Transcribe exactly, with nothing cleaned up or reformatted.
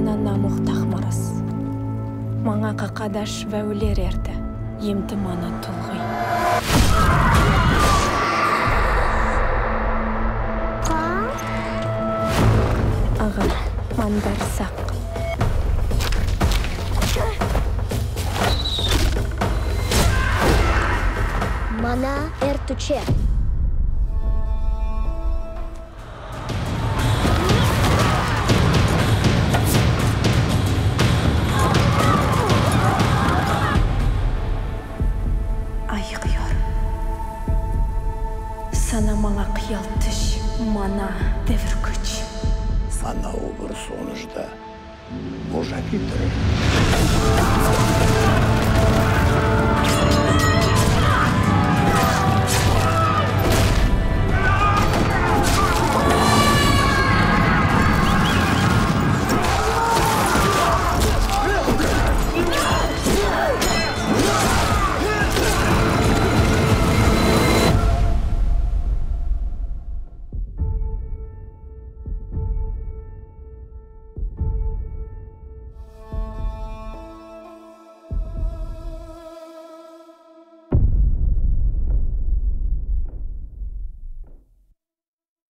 Мана намух тахмарас. Маңа қақадаш вәулер ерді. Емді мана тұлғый. Ағыр, мандар сақ. Мана әртуче. Sana manga qiyal tish, mana devir kuch. Sana over sonuçta boşa getirir.